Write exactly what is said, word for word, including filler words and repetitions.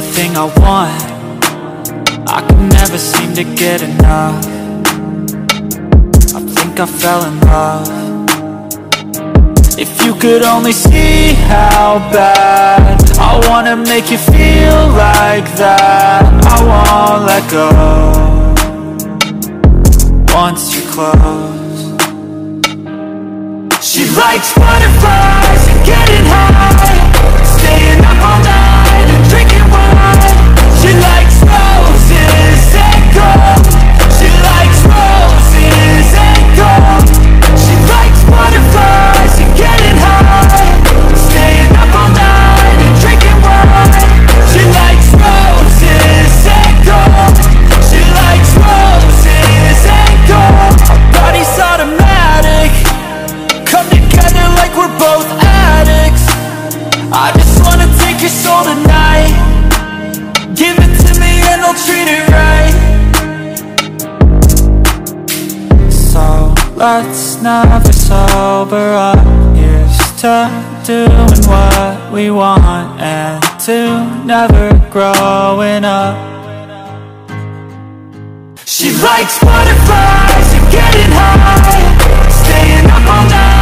everything I want. I can never seem to get enough. I think I fell in love. If you could only see how bad I wanna make you feel like that. I won't let go once you're close. She likes butterflies and getting high, staying up all night and drinking wine. She likes roses and gold. She likes roses and gold. She likes butterflies and getting high, staying up all night and drinking wine. She likes roses and gold. She likes roses and gold. Our bodies automatic, come together like we're both addicts. I just wanna take your soul tonight, give it to me and I'll treat it right. So let's never sober up. Here's to doing what we want and to never growing up. She likes butterflies and getting high, staying up all night